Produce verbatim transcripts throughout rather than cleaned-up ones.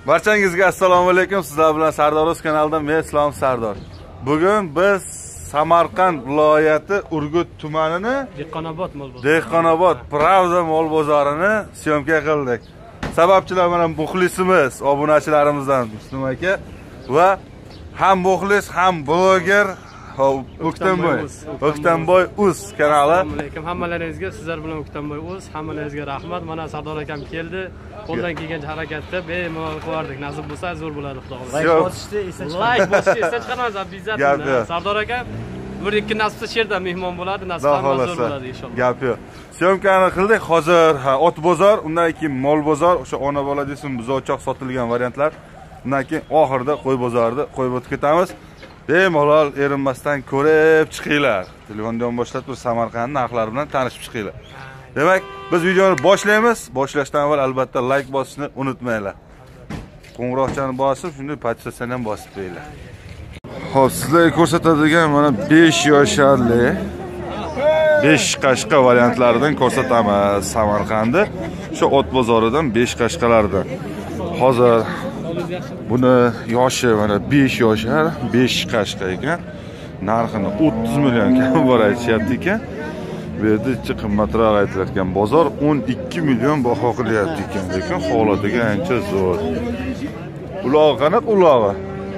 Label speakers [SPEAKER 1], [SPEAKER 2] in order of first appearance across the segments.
[SPEAKER 1] Barchangizga assalomu alaykum. Sizlar bilan Sardor O'z kanalidan men Islom Sardor. Bugun biz Samarqand viloyati Urgut tumanini
[SPEAKER 2] Dehqonobod mol bozori.
[SPEAKER 1] Dehqonobod Pravda mol bozorini syomka qildik. Sababchilar mana muxlisimiz, obunachilarimizdan Muslim aka va ham muxlis, ham bloger O'ktamboy. O'ktamboy Uz kanali.
[SPEAKER 2] Assalomu alaykum hammalaringizga. Sizlar bilan O'ktamboy Uz. Hammalaringizga rahmat. Mana Sardor akam keldi. Qo'ldan kelgan harakatda bemalol qilardik. Nasib bo'lsa zo'r bo'ladi, xudo xohlasa.
[SPEAKER 1] Like
[SPEAKER 2] bosishni esdan chiqarmaz. Like bosishni esdan chiqarmaz, обязательно. Sardor akam bir ikki nasibda sherda mehmon bo'ladi, nasib ham zo'r bo'ladi inshaalloh.
[SPEAKER 1] Gap yo'q. Syomkani qildik. Hozir ot bozor, undan keyin mol bozor, o'sha ona bola desin buzoqchoq sotilgan variantlar. Undan keyin oxirida qo'y bozorida qo'yib o'tib ketamiz. Bemalol erinmasdan ko'rib chiqinglar. Telefondan boshlab tur Samarqand narxlari bilan tanishib chiqinglar. Demak, biz videoni boshlaymiz. Boshlashdan avval albatta like bosishni unutmanglar. Qo'ng'iroqchani bosib, shunday podpisatsiyani ham bosib qo'yinglar. Xo'p, sizlarga ko'rsatadigan mana besh yoshli besh qashqa variantlaridan ko'rsatamiz Samarqandda. Shu ot bozoridan besh qashqalardan. Hozir buni yoshi mana besh yoshar, besh qashqa ekan. Narxini o'ttiz millionga bor aytishyapti ekan. Bu yerda ichi qimmatroq aytilayotgan bozor o'n ikki million baho qilyapti ekan, lekin holatiga ancha zo'r. Ulog'i qanaqa ulog'i?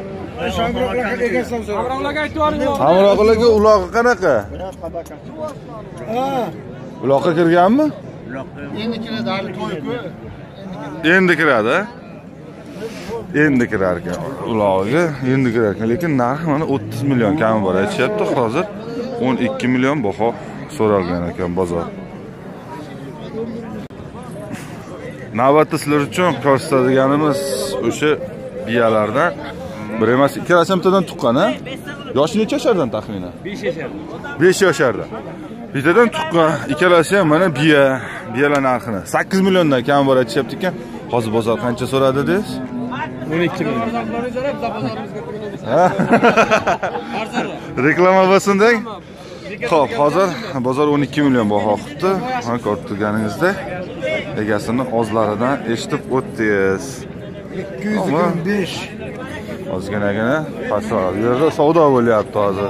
[SPEAKER 1] Hamroqlarga ulog'i qanaqa? Ha. Uloqqa kirganmi?
[SPEAKER 3] Endi kiradi, hali to'y-ku.
[SPEAKER 1] Endi kiradi. Endi kirar ekan. Ulog'iga endi kirar ekan, lekin narxi mana o'ttiz million kami bor aytishyapti. Hozir o'n ikki million baho so'ralgan ekan bozor. Navbatda sizlar uchun ko'rsatadiganimiz o'sha biyalardan bir emas, ikkalasi hamtadan tuqqan, ha? Yoshi necha yoshardan taxminan?
[SPEAKER 2] besh yoshardan.
[SPEAKER 1] besh yoshardan. Bittadan tuqqan, ikkalasi ham mana biya, biyalar narxini sakkiz milliondan kam bor aytishyapti ekan. Hozir bozor qancha so'radi dedingiz?
[SPEAKER 2] o'n ikki million.
[SPEAKER 1] Reklama bo'lsin-deng. Xo'p, hozir bozor o'n ikki million baho qilibdi. Mana ko'rib turganingizda egasini o'zlaridan eshitib o'tdingiz.
[SPEAKER 3] ikki yuz yigirma besh.
[SPEAKER 1] Ozginagina pastroq. Bu yerda savdo bo'lyapti hozir.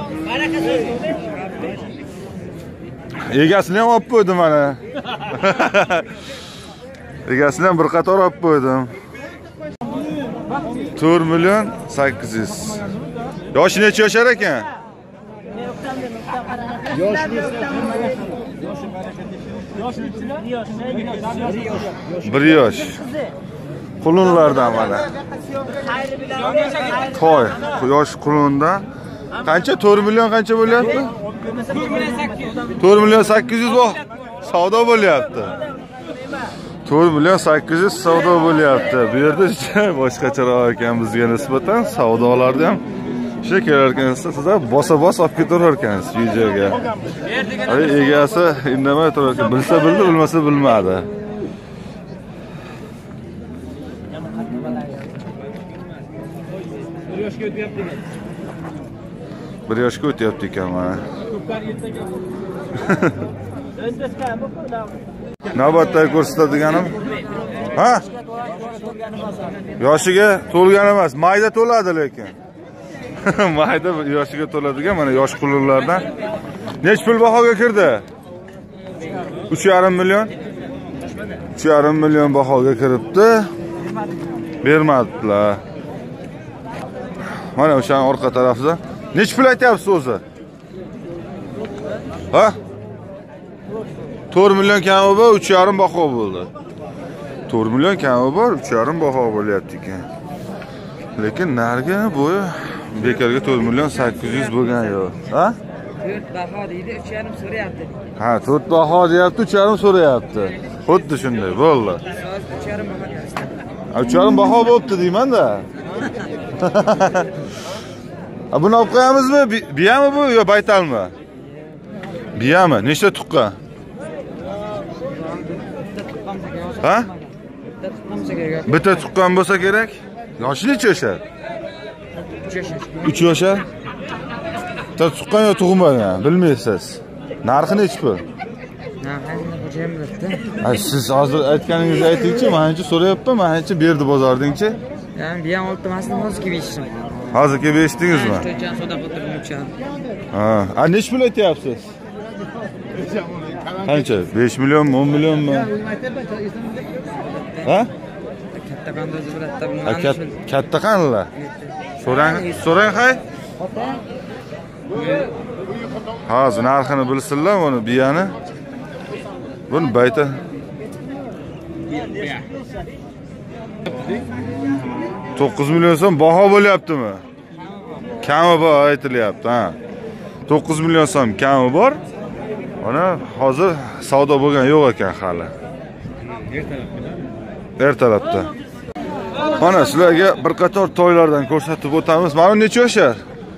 [SPEAKER 1] Egasini ham olib qo'ydim mana. Egasini ham bir qator olib qo'ydim. to'rt million sakkiz yuz. Yoshi necha yoshar ekan? bir yosh. Qulunlardan mana. Toy, yosh qulundan. Qancha? to'rt million qancha bo'lyapti? to'rt million sakkiz yuz bor. Savdo bo'lyapti. to'rt million sakkiz yuz savdo bo'lyapti. Bu yerda boshqacharoq ekan bizga nisbatan savdolarda ham o'sha kelar ekansiz, sizlar bosa-bos olib ketaverar ekansiz videoga. Ay, egasi indamay turar ekan. Bilsa bildi, bilmasa bilmadi. bir yoshga o'tyapti ekan mana. Navbatda ko'rsatadiganim. Ha? Yoshiga to'lgan emas, mayda to'ladi lekin. Mayda yoshiga to'ladigan mana yosh qulunlardan. Nech pul bahoga kirdi? uch yarim million. uch yarim million bahoga kiribdi. Bermadilar. Mana o'sha orqa tarafda. Nech pul aytyapsiz o'zi? Ha? to'rt million kami bor, uch yarim baho bo'ldi. to'rt million kami bor, uch yarim baho bo'lyapti ekan. Lekin narga bu bekarga to'rt million sakkiz yuz bo'lgan yo'q. Ha?
[SPEAKER 4] to'rt baho deydi, uch yarim so'rayapti.
[SPEAKER 1] Ha, to'rt baho deyapti, uch yarim so'rayapti. Xuddi shunday bo'ldi.
[SPEAKER 4] uch yarim baho deyapti.
[SPEAKER 1] uch yarim baho bo'pti deyman-da. Ha, buni olib qo'yamizmi? Biyami bu yo baytalmi? Biyami? Nechta tuqqan? Ha? Bitta tuqqan bo'lsa kerak. Yoshi necha yoshar? uch yoshar. Ta tuqqan yo tug'magan, bilmaysiz. Narxi nechi pul?
[SPEAKER 4] Narxini xo'jayim bilibdi.
[SPEAKER 1] Ay, siz hozir aytganingizni aytingchi, mencha so'rayapman, mencha berdi bozordingchi.
[SPEAKER 4] Yani bir an oldu aslında hozirga beshdim.
[SPEAKER 1] Hozirga beshdingizmi?
[SPEAKER 4] To'ychan soda qo'tirib uchan.
[SPEAKER 1] Ha, a nech pul aytyapsiz? Qancha? besh millionmi, o'n millionmi? Ha?
[SPEAKER 4] Katta qandozi bilatta
[SPEAKER 1] Ha, katta qanlar? So'rang, so'rang hay. Hozir narxini bilsinlar buni biyani. Buni bayta. to'qqiz million so'm baho bo'lyaptimi? Kami bor aytilyapti, ha. to'qqiz million so'm kami bor. Mana hozir savdo bo'lgan yo'q ekan hali. Ertalabda. Mana sizlarga bir qator to'ylardan ko'rsatib o'tamiz. Mana necha yoshar?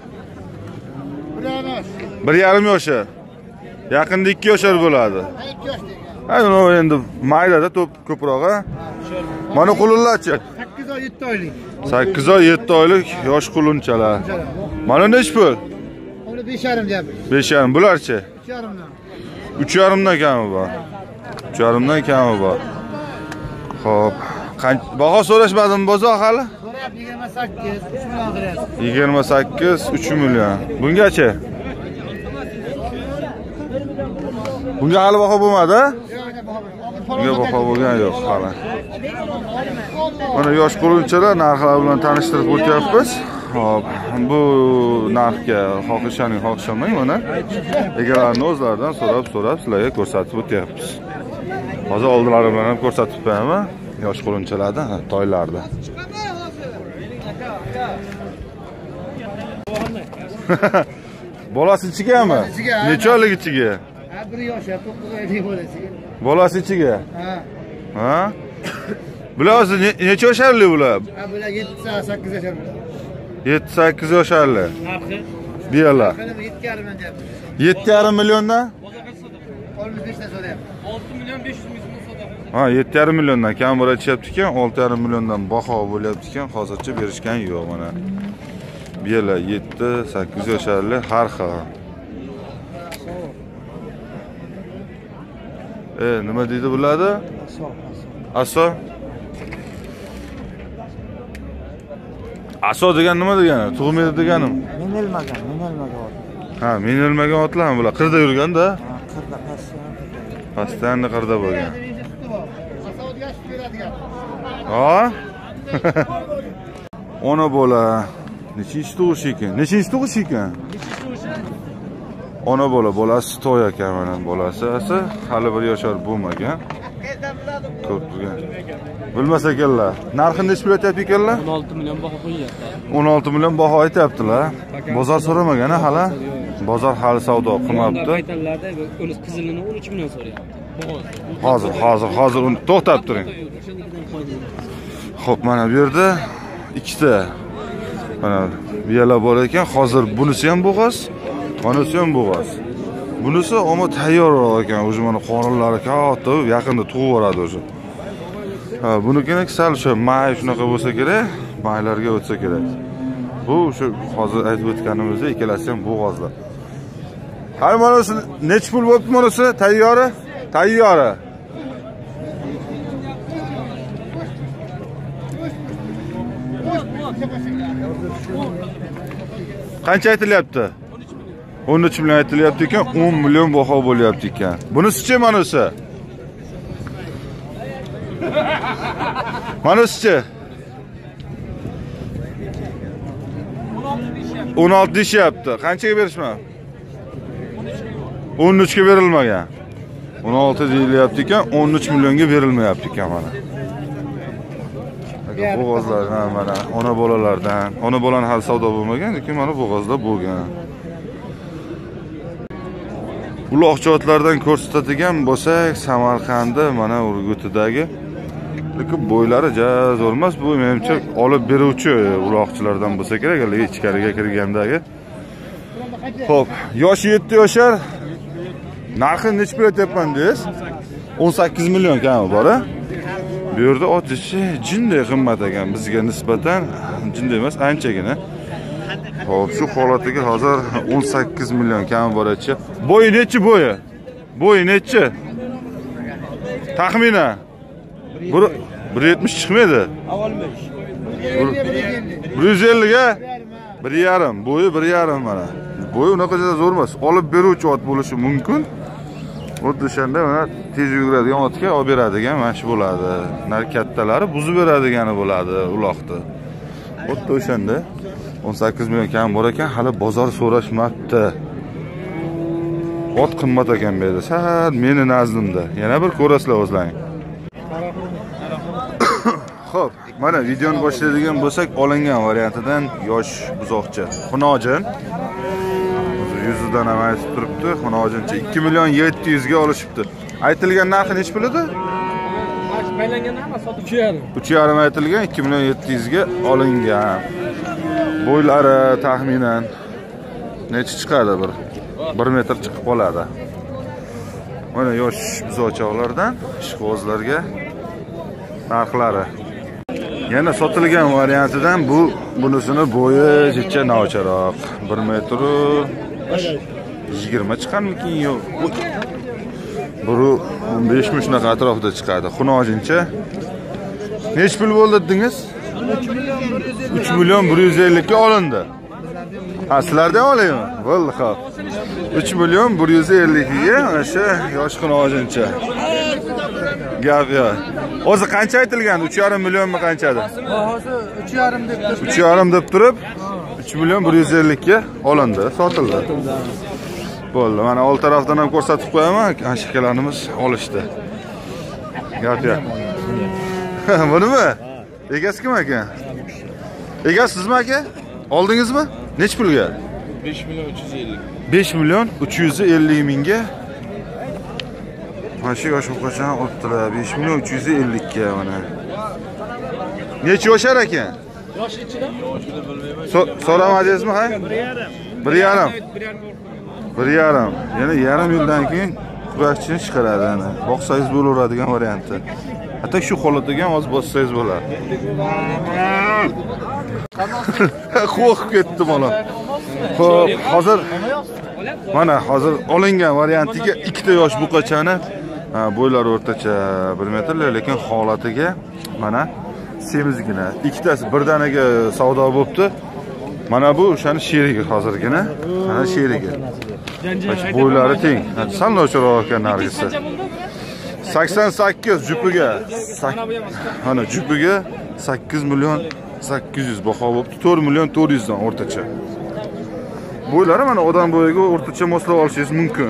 [SPEAKER 1] bir yarim yoshar. Yaqinda ikki yoshar bo'ladi. Ha, uni endi maydada to'p ko'proq, ha. Mana qulunlarchi?
[SPEAKER 3] sakkiz oy yetti oylik.
[SPEAKER 1] sakkiz oy yetti oylik yosh qulunchalar. Mana nech pul?
[SPEAKER 3] Uni besh yarim deyapti.
[SPEAKER 1] besh yarim. Bularchi?
[SPEAKER 3] uch yarimdan.
[SPEAKER 1] uch yarim dan kami bor. uch yarim dan kami bor. Xo'p, qancha baho so'rashmadimi bozor hali?
[SPEAKER 3] So'rab yigirma sakkiz, uch million qilyapti.
[SPEAKER 1] yigirma sakkiz, uch million. Bungacha? Bunga hali baho bo'lmadi? Bunga baho bo'lgan yo'q hali. Mana yosh qulunchalar narxlar bilan tanishtirib o'tyapmiz. Hop, bu narxga xohishaning xohishamang mana egalarning o'zlaridan so'rab-so'rab sizlarga ko'rsatib o'tyapmiz. Hozir oldilari bilan ham ko'rsatib qo'yaman yosh qulunchalarda, toylarda. Bolasi ichigami? Necha oylik ichiga?
[SPEAKER 3] Ha, bir yosh, to'qqiz oylik bo'lasiga.
[SPEAKER 1] Bolasi ichiga?
[SPEAKER 3] Ha.
[SPEAKER 1] Ha? Bular hozir necha yosharli bular?
[SPEAKER 3] Ha, bular yetti sakkiz yoshar.
[SPEAKER 1] yetti sakkiz yosharli.
[SPEAKER 3] Narxi?
[SPEAKER 1] Biyalar.
[SPEAKER 3] yetti yarim dan deyapti.
[SPEAKER 1] yetti yarim milliondan?
[SPEAKER 3] oltmish besh dan so'rayapti.
[SPEAKER 2] olti million besh yuz ming so'm.
[SPEAKER 1] Ha, yetti yarim milliondan kam bor aytishyapti ekan, olti yarim milliondan baho bo'lyapti ekan, hozircha berishgan yo'q mana. Biyalar yetti sakkiz yosharli har xil. E, nima deydi bularni? Aso. Aso degan nima degani? Tug'maydi deganim.
[SPEAKER 3] Minilmagan, minilmagan.
[SPEAKER 1] Ha, minilmagan otlarmi bular? Qirda yurganda?
[SPEAKER 3] Ha, qirda pastdan.
[SPEAKER 1] Pastdan qirda bo'lgan.
[SPEAKER 3] Asodiga shib beradigan.
[SPEAKER 1] Ha? Ona bola. Nechinchi tug'ish ekan? Nechinchi tug'ish ekan? Ona bola, bolasi to'y ekan mana bolasi. Asa hali bir yoshar bo'lmagan. Ko'p bo'lgan. Bilmas ekanlar. Narxini nechga aytyapti ekanlar?
[SPEAKER 2] o'n olti million baho qo'yyapti.
[SPEAKER 1] o'n olti million baho aytyaptilar. Bozor so'ramagan hali. Bozor hali savdo qilmabdi.
[SPEAKER 2] Qaytanlarda uni qizilini o'n uch million so'rayapti.
[SPEAKER 1] Hozir, hozir, hozir uni to'xtab turing. Xo'p, mana bu yerda ikkita mana biyalar bor ekan. Hozir bunisi ham bo'g'oz, bunisi ham bo'g'oz. Bunisi omma tayyorroq ekan. O'zi mana qorinlari katta, yaqinda tug'ib yuboradi o'zi. Ha, bunikini sal o'sha may shunaqa bo'lsa kerak, maylarga o'tsa kerak. Bu o'sha hozir aytib o'tganimizda ikkalasi ham bo'g'ozlar. Hali manasi nech pul bo'libdi manasi? Tayyori? Tayyori. Qancha aytilyapti? o'n uch million aytilyapti ekan, o'n million baho bo'lyapti ekan. Bunisi-chi manasi? Manasi-chi? o'n olti deyapti. Qanchaga berishman? o'n uch ga berilmagan. o'n olti deyilyapti ekan, o'n uch millionga berilmayapti ekan mana. Bo'g'ozlardan mana ona bolalardan, ona bolani hali savdo bo'lmagan, lekin mana bo'g'ozlar bo'lgan. Uloqchotlardan ko'rsatadigan bo'lsak, Samarqandda mana Urgutidagi, lekin bo'ylari zo'r emas, bu menimcha olib beruvchi uloqchilardan bo'lsa kerak, ichkariga kirgandagi. Xo'p, yoshi yetti yoshar. Narxi nech pul aytyapman deysiz? o'n sakkiz million kami bor, a? Bu yerda otishi jinday qimmat ekan, bizga nisbatan jinday emas, anchagina. Xo'p, shu holatiga hozir o'n sakkiz million kami bor aytchi. Bo'yi nechi bo'yi? Bo'yi nechi? Taxminan bir yetmish chiqmaydi. bir yuz ellikga bir yarim, bo'yi bir yarim mana. Bo'yi unaqa zo'r emas. Olib beruvchi ot bo'lishi mumkin. Xuddi o'shanda mana tez yuguradigan otga olib beradigan mana shu bo'ladi. Nar kattalari buzib beradigani bo'ladi uloqni. Xuddi o'shanda o'n sakkiz million kam bor ekan, hali bozor so'rashmabdi. Ot qimmat ekan bu yerda. Sal meni nazdimda. Yana bir ko'rasizlar o'zlaring. Xo'p, mana videoni boshlaydigan bo'lsak, olingan variantidan yosh buzoqcha. Xunojin. yuzidan ham aytib turibdi. Xunojincha ikki million yetti yuz ga olishibdi. Aytilgan narxi nech pul edi?
[SPEAKER 2] Baylangan hamma sotib uch yarim.
[SPEAKER 1] uch yarim aytilgan, ikki million yetti yuz ga olingan. Bo'ylari taxminan necha chiqadi bir bir metr chiqib qoladi. Mana yosh buzoqchalardan ishqibozlarga narxlari. Yana sotilgan variantidan bu bunisini bo'yi jicha novcharoq. bir metr yigirma chiqarmikin yo'q. Buru o'n besh ming shunaqa atrofida chiqadi. Xunojincha. Nech pul bo'ldi dedingiz? uch million bir yuz ellik ga olindi. Ha, sizlardan olaymi? Bo'ldi, xo'p. uch million bir yuz ellik ga mana shu yosh xunojincha. Gap yo'q. O'zi qancha aytilgan? uch yarim millionmi qanchadi?
[SPEAKER 3] Hozir uch yarim deb turib.
[SPEAKER 1] uch yarim deb turib uch million bir yuz ellik ga olindi, sotildi. Bo'ldi. Mana old tarafdan ham ko'rsatib qo'yaman, ashikalarimiz olishdi. Gap yo'q. Bunimi? Egasi kim ekan? Egasi sizmi aka? Oldingizmi? Nech pulga?
[SPEAKER 5] besh million uch yuz ellik.
[SPEAKER 1] besh million uch yuz ellik mingga. Mana shu yosh o'quvchini olibdilar. besh million uch yuz ellik ga mana. Necha yoshar ekan?
[SPEAKER 2] Yosh ichida?
[SPEAKER 1] So'ramadingizmi, ha? bir yarim. bir yarim. Yana yarim yildan keyin kurashchini chiqaradi ana. Boqsangiz bo'laveradigan varianti. Hatta shu holatda ham hozir bossangiz bo'ladi. Qo'rqib ketdim mana. Xo'p, hozir mana hozir olingan variantiga ikkita yosh buqachani, bo'ylari o'rtacha bir metr, lekin holatiga mana semizgina. Ikkitasi birdaniga savdo bo'libdi. Mana bu o'shani sherigi hozirgina. Mana sherigi. Bo'ylari teng. Sal nochoroq ekan nargisi. sakson sakkiz jupiga. Mana jupiga sakkiz million sakkiz yuz baho bo'libdi. to'rt million to'rt yuz dan o'rtacha. Bo'ylari mana odam bo'yiga o'rtacha moslab olishingiz mumkin.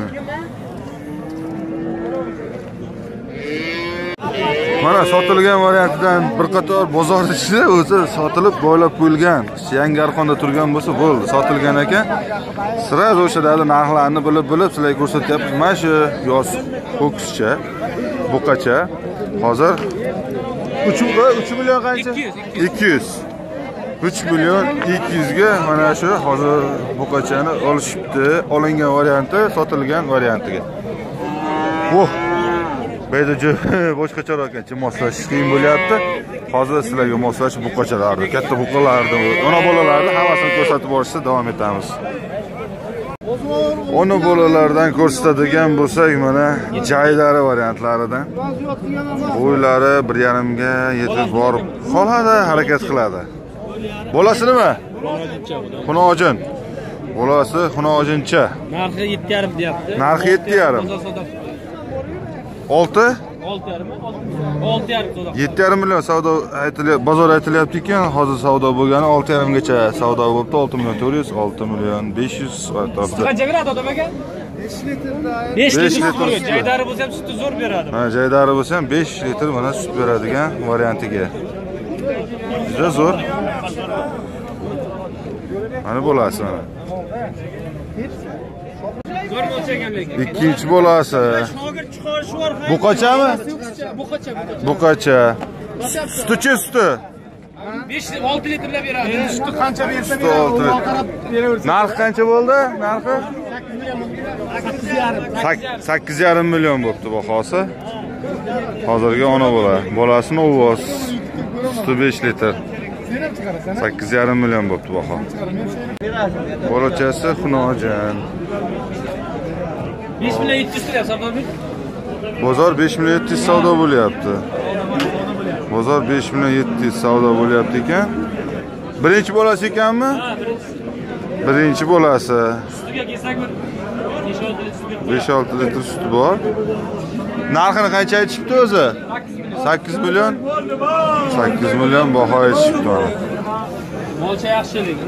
[SPEAKER 1] Mana sotilgan variantidan bir qator bozor ichida o'zi sotilib bo'ylab qo'yilgan. Yangi arqonda turgan bo'lsa bo'ldi, sotilgan ekan. Siraz o'shadagi narxlarni bilib-bilib sizlarga ko'rsatyapmiz. Mana shu yoz ho'kizcha, buqacha hozir uch million qancha? ikki yuz. uch million ikki yuz ga mana shu hozir buqachani olishibdi. Olingan varianti, sotilgan variantiga. Oh. Beyda boshqacharoq ekan, moslash qiyin bo'lyapti. Hozir sizlarga moslash buqachalarni, katta buqalarni, ona bolalarni hammasini ko'rsatib borishda davom etamiz. Ona bolalardan ko'rsatadigan bo'lsak, mana jaydari variantlaridan. Bo'ylari bir yarim ga yetib borib qoladi, harakat qiladi. Bolasi nima? Xunojin. Bolasi xunojincha.
[SPEAKER 2] Narxi yetti yarim deyapti.
[SPEAKER 1] Narxi yetti yarim. olti?
[SPEAKER 2] olti yarim. olti yarim savdo.
[SPEAKER 1] yetti yarim million savdo aytilyapti, bozor aytilyapti ekan, hozir savdo bo'lgani olti yarim gacha savdo bo'libdi. olti million to'rt yuz, olti million besh yuz atrofida.
[SPEAKER 2] Qancha beradi odam aka? besh litr. besh litr. Jaydari bo'lsa ham sutni zo'r beradi.
[SPEAKER 1] Ha, jaydari bo'lsa ham besh litr mana sut beradigan variantiga. Juda zo'r. Mana bo'lasi mana. Ikkinchi bolasi. Buqachami?
[SPEAKER 2] Buqacha.
[SPEAKER 1] Buqacha. Suti-chi suti?
[SPEAKER 2] besh olti litrlab beradi.
[SPEAKER 3] Endi suti qancha bersa
[SPEAKER 1] beradi. Narx qancha bo'ldi? Narxi? sakkiz yarim million bo'pti bahosi. Hozirgi ona bola. Bolasini o'voz. Suti besh litr. sakkiz yarim million bo'pti baho. Bolachasi Xunojin.
[SPEAKER 2] besh million yetti yuz savdo.
[SPEAKER 1] Bozor besh million yetti yuz savdo bo'lyapti. Bozor besh million yetti yuz savdo bo'lyapti ekan. Birinchi bolasi ekanmi?
[SPEAKER 2] Ha, birinchisi.
[SPEAKER 1] Birinchi bolasi.
[SPEAKER 2] Ustiga kelsak
[SPEAKER 1] besh olti litr suti bor. Narxini qancha aytishibdi o'zi? sakkiz million. sakkiz million baho aytishibdi mana.
[SPEAKER 2] Molcha yaxshilik.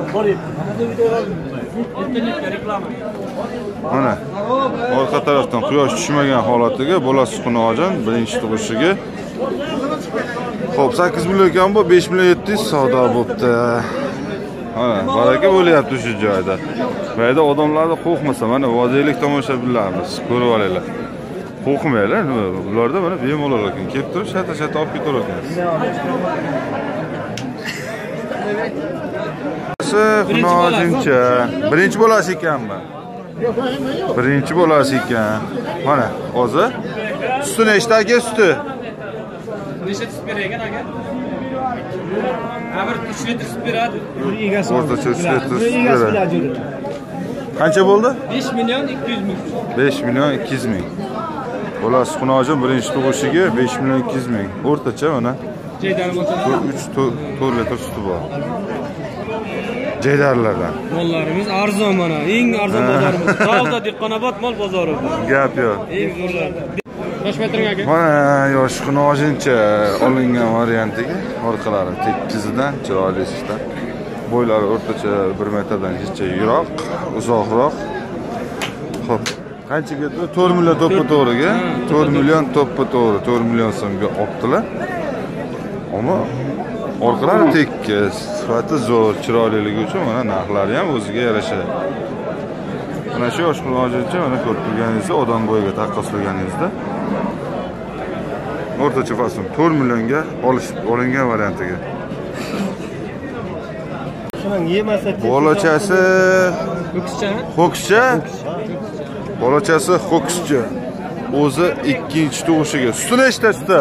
[SPEAKER 2] Reklama.
[SPEAKER 1] Mana orqa tarafdan quyosh tushmagan holatiga bolasi Xunojon birinchi tug'ishiga. Xo'p, sakkiz million ekan bu, besh million yetti yuz savdo bo'pti. Mana baraka bo'lyapti shu joyda. Bu yerda odamlarni qo'rqmasa, mana vodilik tomoshabinlarimiz ko'rib olinglar. Qo'rqmaylar, nima? Ularda mana bemalol ekan, kelib turib shata-shata olib ketar ekansiz. Xunojincha birinchi bolasi ekanmi? Birinchi bolasi ekan. Mana, hozir suti nechta aka suti?
[SPEAKER 2] Necha sut bergan aka? Amir uch litr sut beradi.
[SPEAKER 1] O'rtacha uch litr sut beradi. Qancha bo'ldi?
[SPEAKER 2] besh million ikki yuz ming.
[SPEAKER 1] besh million ikki yuz ming. Bolasi Xunojin birinchi tug'ishiga besh million ikki yuz ming. O'rtacha mana uch to'rt litr suti bor. Jaydarlardan.
[SPEAKER 2] Mollarimiz arzon mana, eng arzon bozorimiz. Savdo Dehqonobod mol bozori.
[SPEAKER 1] Gap yo'q.
[SPEAKER 2] Eng zo'rlar. Toshmetring aka.
[SPEAKER 1] Mana yosh Xunojincha olingan variantiga orqalari tekkizidan chiroyli ishlar. Bo'ylari o'rtacha bir metrdan hechcha yiroq, uzoqroq. Xo'p, qanchaga? to'rt million to'ppa to'g'riga, to'rt million to'ppa to'g'ri, to'rt million so'mga olibdilar. Ammo orqalari tekis, sifati zo'r, chiroyliligi uchun mana narxlari ham o'ziga yarasha. Mana shu yosh Xunojincha mana ko'rib turganingizda odam bo'yiga taqqoslaganingizda o'rtacha fasl to'rt millionga olish olingan variantiga. Bolachasi Xo'kscha. Bolachasi Xo'kscha. O'zi ikkinchi tug'ishiga. Suti nechta suti?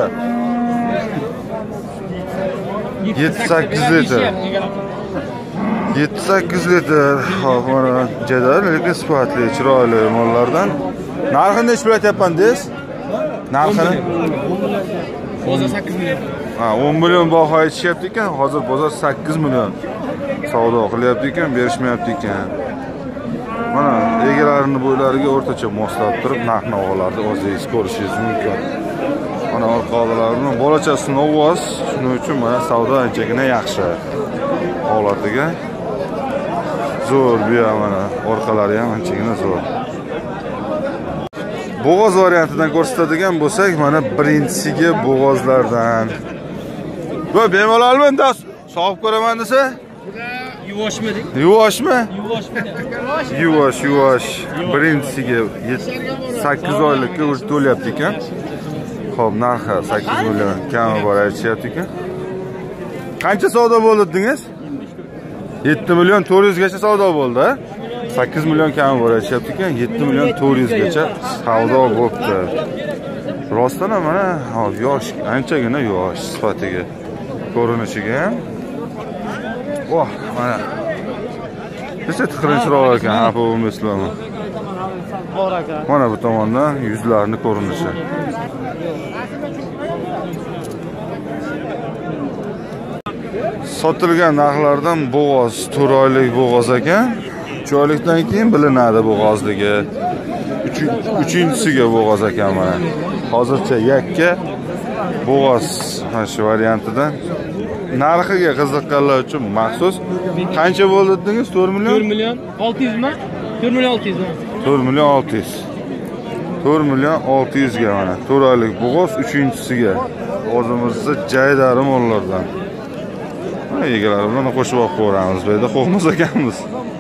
[SPEAKER 1] yetti sakkiz litr. yetti sakkiz litr. Xo'p, mana jadal, lekin sifatli, chiroyli mollardan. Narxini nech pul aytyapman-siz? Narxini?
[SPEAKER 2] Bozor sakkiz million.
[SPEAKER 1] Ha, o'n million baho aytishyapti ekan, hozir bozor sakkiz million savdo qilyapti ekan, berishmayapti ekan. Mana egalarini bo'ylariga o'rtacha moslab turib, narx-navolarni o'zingiz ko'rishingiz mumkin. Mana orqa oldalarini bolachasi novoz, shuning uchun mana savdo anchagina yaxshi holatiga. Zo'r bu ham mana orqalari ham anchagina zo'r. Bo'g'oz variantidan ko'rsatadigan bo'lsak, mana birinchisiga bo'g'ozlardan. Bu bemalolmi? Sog'ib ko'raman desa?
[SPEAKER 2] Yuvoshmi?
[SPEAKER 1] Yuvoshmi?
[SPEAKER 2] Yuvoshmi?
[SPEAKER 1] Yuvosh, yuvosh. Birinchisiga sakkiz oylikka o'zi to'lyapti ekan. Xo'p, narxi sakkiz million kami bor aytishyapti ekan. Qancha savdo bo'ldi dedingiz? yetti million to'rt yuz gacha savdo bo'ldi. sakkiz million kami bor aytishyapti ekan. yetti million to'rt yuz gacha savdo bo'libdi. Rostdan ham mana yosh, anchagina yosh sifatiga, ko'rinishiga ham. Oh, mana. Necha tiqirinchroq ekan, ha, bu mislimi.
[SPEAKER 2] Bor aka.
[SPEAKER 1] Mana bu tomondan yuzlarini ko'rinishi. Sotilgan narxlardan bo'g'oz, to'rt oylik bo'g'oz ekan. uch oylikdan keyin bilinadi bo'g'ozligi. uchinchisiga bo'g'oz ekan mana. Hozircha yakka bo'g'oz mana shu variantidan. Narxiga qiziqqanlar uchun maxsus. Qancha bo'ldi dedingiz? to'rt million?
[SPEAKER 2] to'rt million olti yuz mi? to'rt million olti yuz mi?
[SPEAKER 1] to'rt million olti yuz. to'rt million olti yuz ga mana. to'rt oylik bo'g'oz uchinchisiga. O'zimizda jaydari mollardan. Egalar bilan qo'shib olib qo'yamiz. Bu yerda qo'rqmas ekanmiz.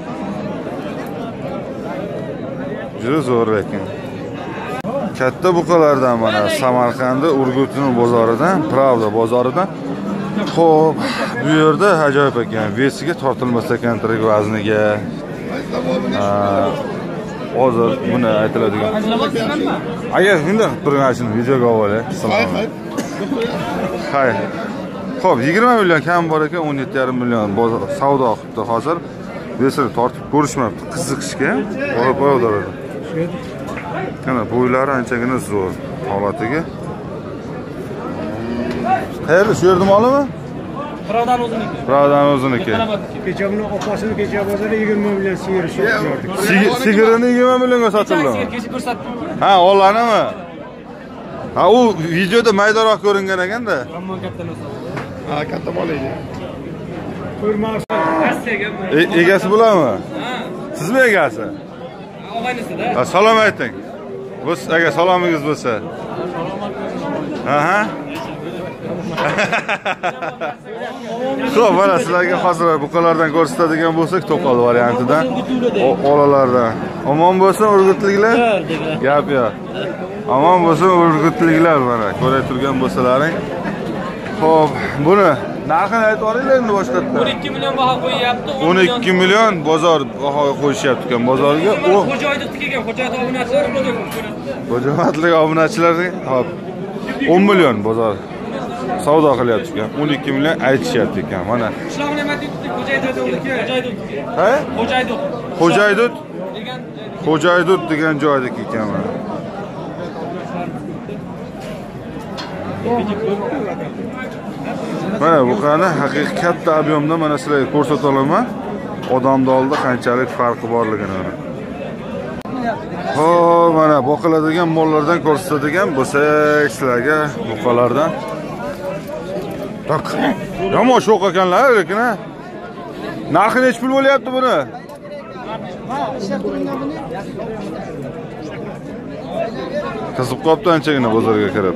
[SPEAKER 1] Juda zo'r ekan. Katta buqalardan mana Samarqandda Urgutning bozoridan, Pravda bozoridan. Xo'p, bu yerda ajoyib ekan. Vesiga tortilmas ekan tirik vazniga. Hozir buni aytiladigan. Agar shunday turganini videoga olay. Salom. Hay. Xo'p, yigirma million kam bor ekan, o'n yetti yarim million bozor savdo qilibdi hozir. Vesini tortib ko'rishmabdi, qiziqishga olib qo'yadi. Mana bo'ylari anchagina zo'r holatiga. Qayerda? Shu yerda molimi?
[SPEAKER 2] Birovdan o'ziniki.
[SPEAKER 1] Birovdan o'ziniki.
[SPEAKER 3] Kecha buni opasini kecha bozorda yigirma million sigir sotdik.
[SPEAKER 1] Sigirini yigirma millionga sotildi.
[SPEAKER 2] Kecha ko'rsatdim.
[SPEAKER 1] Ha, olanimi? Ha, u videoda maydaroq ko'ringan ekanda.
[SPEAKER 2] Ammo katta narsa.
[SPEAKER 3] Ha, katta mol edi. Ko'rmoqchi.
[SPEAKER 1] E- Egasi bo'ladimi? Ha. Sizmi egasi?
[SPEAKER 2] Og'aynisida.
[SPEAKER 1] Salom ayting. Biz agar salomingiz bo'lsa. Aha. Xo'p, mana sizlarga hozir buqalardan ko'rsatadigan bo'lsak, to'qol variantidan olalardan. Omon bo'lsin urgutliklar. Gap yo'q. Omon bo'lsin urgutliklar mana ko'ra turgan bo'lsalaring. Xo'p, buni narxini aytib oringlar endi boshqatda.
[SPEAKER 2] o'n ikki million baho qo'yapti.
[SPEAKER 1] o'n ikki million bozor baho qo'yishyapti ekan bozorga. U
[SPEAKER 2] Xo'jaydovga kelgan, Xo'jaydov obunachilar bo'lgan.
[SPEAKER 1] Xo'jamatlik obunachilarga, hop, o'n million bozor savdo qilyapti ekan. o'n ikki million aytishyapti ekan. Mana.
[SPEAKER 2] Qishloqni nima deydi? Xo'jaydovniki. Xo'jaydovniki.
[SPEAKER 1] Ha?
[SPEAKER 2] Xo'jaydov.
[SPEAKER 1] Xo'jaydut
[SPEAKER 2] degan
[SPEAKER 1] Xo'jaydut degan joydagi ekan mana. Mana bu qani haqiqiy katta ob'yomda mana sizlarga ko'rsata olaman. Odamda oldida qanchalik farqi borligini. Xo'p, mana boqiladigan mollardan ko'rsatadigan bo'lsak sizlarga buqalardan. Tak. Yomon sho'q ekanlar, lekin ha. Narxi nech pul bo'lyapti buni? Qizib qopti anchagina bozorga kirib.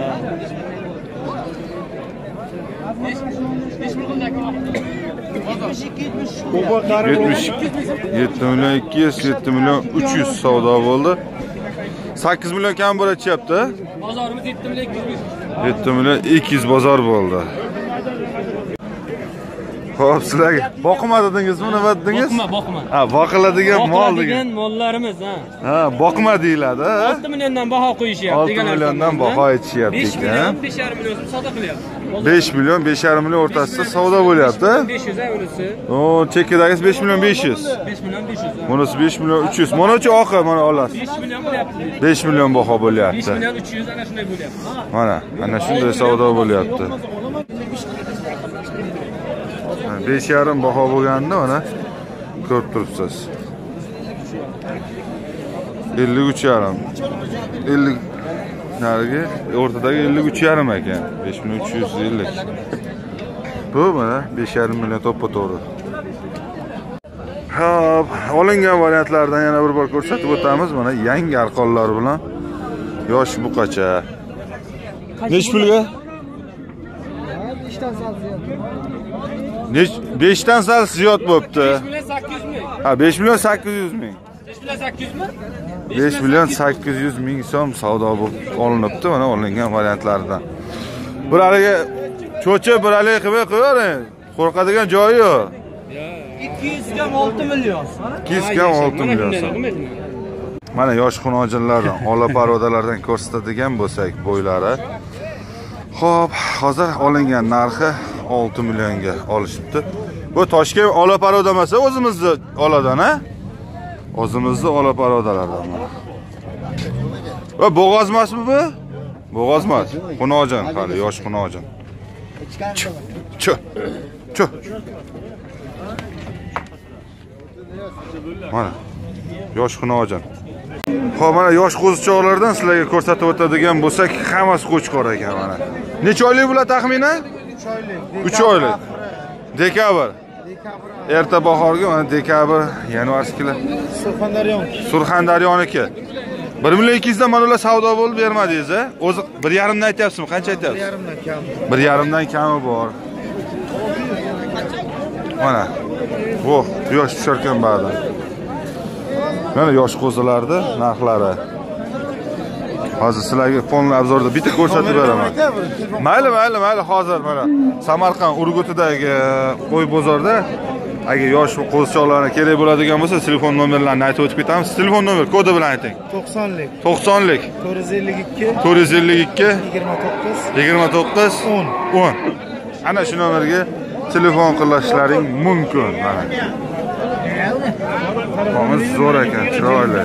[SPEAKER 1] yetmish yetti million ikki yuz, yetti million uch yuz savdo bo'ldi. sakkiz million kam bo'layapti.
[SPEAKER 2] bozorimiz yetti million ikki yuz.
[SPEAKER 1] yetti million ikki yuz bozor bo'ldi. Xo'p, sizlarga boqma dedingizmi, nima dedingiz?
[SPEAKER 2] Boqma, boqma.
[SPEAKER 1] Ha, boqiladigan mol degan.
[SPEAKER 2] mollarimiz, ha.
[SPEAKER 1] Ha, boqma deyiladi, ha.
[SPEAKER 2] olti milliondan baho qo'yishyapti
[SPEAKER 1] olti milliondan baho aytishyapti
[SPEAKER 2] besh million,
[SPEAKER 1] ekan.
[SPEAKER 2] besh yarim million savdo qilyapti.
[SPEAKER 1] besh million, besh yarim million o'rtasida savdo bo'lyapti.
[SPEAKER 2] besh yuz unisi.
[SPEAKER 1] O, chekkadagisi besh million besh yuz.
[SPEAKER 2] besh million besh yuz.
[SPEAKER 1] Bunisi besh million uch yuz. Mana-chi oqi mana olasiz.
[SPEAKER 2] besh million bo'lyapti.
[SPEAKER 1] besh million baho bo'lyapti.
[SPEAKER 2] besh million uch yuz ana shunday bo'lyapti.
[SPEAKER 1] Mana, ana shunday savdo bo'lyapti. besh yarim baho bo'lganda mana ko'rib turibsiz. ellik uch yarim. ellik narigi o'rtadagi ellik uch yarim ekan. besh million uch yuz ellik. Bu mana besh yarim million to'ppa-to'g'ri. Hop, olingan variantlardan yana bir bor ko'rsatib o'tamiz. Mana yangi arqonlar bilan yosh buqacha. Nech pulga? Nech besh dan sal ziyod bo'pti.
[SPEAKER 2] besh million sakkiz yuz ming.
[SPEAKER 1] Ha, besh million sakkiz yuz ming.
[SPEAKER 2] besh million sakkiz yuz mi?
[SPEAKER 1] besh million sakkiz yuz ming so'm savdo bo'lib olinibdi mana olingan variantlardan. Bir haliga cho'chi bir haliga qilib qo'ying. Qo'rqadigan joyi yo'q.
[SPEAKER 2] ikki yuz ga olti million.
[SPEAKER 1] ikki yuz ga olti million so'm. Mana yosh xunojinlardan, ola parodalardan ko'rsatadigan bo'lsak bo'ylari. Xo'p, hozir olingan narxi olti millionga olishibdi. Bu Toshkent ola paroda emas, o'zimizni oladan, ha? O'zimizni ola parodalardan. Va bo'g'oz emasmi bu? Bo'g'oz emas. Xunojin, hali yosh xunojin. Chu. Chu. Mana yosh xunojin. Xo'p, mana yosh qo'zichoqlardan sizlarga ko'rsatib o'tadigan bo'lsak, hammasi qo'chqor ekan mana. Necha oylik bo'ladi taxminan? uch oylik. Dekabr. Erta bahorga mana dekabr, yanvarskilar.
[SPEAKER 3] Surxondaryoniki.
[SPEAKER 1] Surxondaryoniki. bir million ikki yuz dan mana ular savdo bo'lib bermadingiz, a? O'zi bir yarim dan aytyapsizmi? Qancha aytyapsiz?
[SPEAKER 3] bir yarim dan kam.
[SPEAKER 1] bir yarim dan kami bor. Mana. Voh, quyosh tushar ekan ba'zan. Mana yosh qo'zilarni narxlari. Hozir sizlarga fonli obzorda bitta ko'rsatib beraman. Mayli, mayli, mayli, hozir mana Samarqand Urgutidagi qo'y bozorda agar yosh qo'zichoqlarga kerak bo'ladigan bo'lsa, telefon nomerlarini aytib o'tib ketamiz. Telefon nomer kodi bilan ayting.
[SPEAKER 3] to'qsonlik.
[SPEAKER 1] to'qsonlik.
[SPEAKER 3] to'rt yuz ellik ikki.
[SPEAKER 1] to'rt yuz ellik ikki.
[SPEAKER 3] yigirma to'qqiz.
[SPEAKER 1] yigirma to'qqiz.
[SPEAKER 3] o'n.
[SPEAKER 1] o'n. Ana shu nomerga telefon qilishlaring mumkin. Mana. Qo'miz zo'r ekan, chiroyli.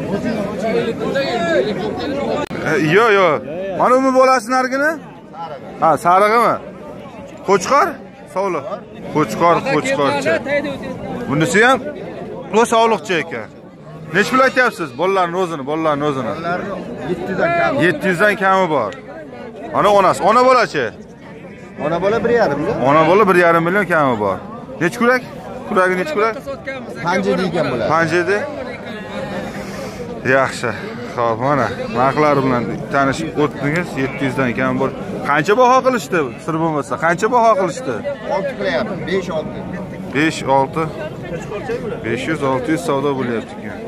[SPEAKER 1] Yo, yo. Mana umi bolasi nargini? Ha, sarig'imi? Qo'chqor? Sog'liq. Qo'chqor, qo'chqorchi. Bunisi ham bu sog'liqchi ekan. Nech pul aytyapsiz? Bolalarning o'zini, bolalarning o'zini.
[SPEAKER 6] yetti yuzdan kam.
[SPEAKER 1] yetti yuzdan kami bor. Ana onasi, ona bola-chi?
[SPEAKER 6] Ona bola bir yarim da.
[SPEAKER 1] Ona bola bir yarim million kami bor. Nech kurak? Kuragi nech kurak?
[SPEAKER 6] Panja degan bo'ladi.
[SPEAKER 1] Panjada. Yaxshi. Xo'p, mana narxlari bilan tanishib o'tdingiz. yetti yuzdan kam bor. Qancha baho qilishdi? Sir bo'lmasa, qancha baho qilishdi?
[SPEAKER 6] olti qilyapti, besh olti.
[SPEAKER 1] besh olti. besh yuz olti yuz savdo bo'lyapti ekan.